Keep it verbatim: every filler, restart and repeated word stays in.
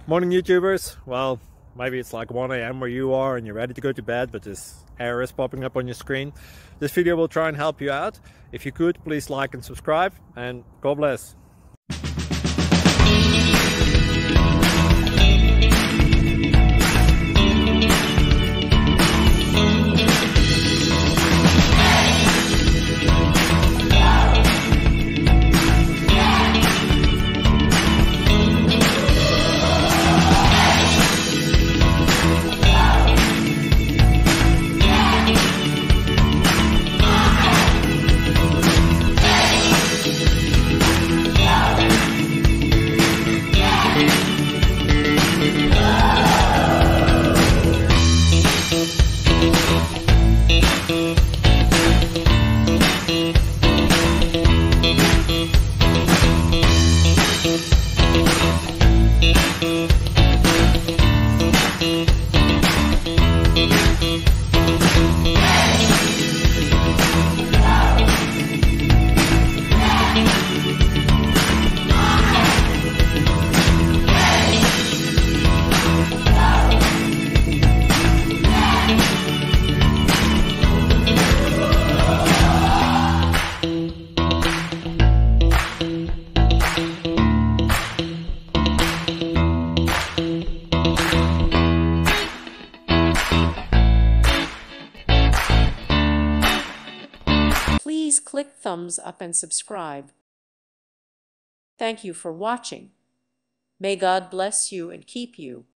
Morning YouTubers. Well, maybe it's like one A M where you are and you're ready to go to bed, but this error is popping up on your screen. This video will try and help you out. If you could, please like and subscribe, and God bless. Please click thumbs up and subscribe. Thank you for watching. May God bless you and keep you.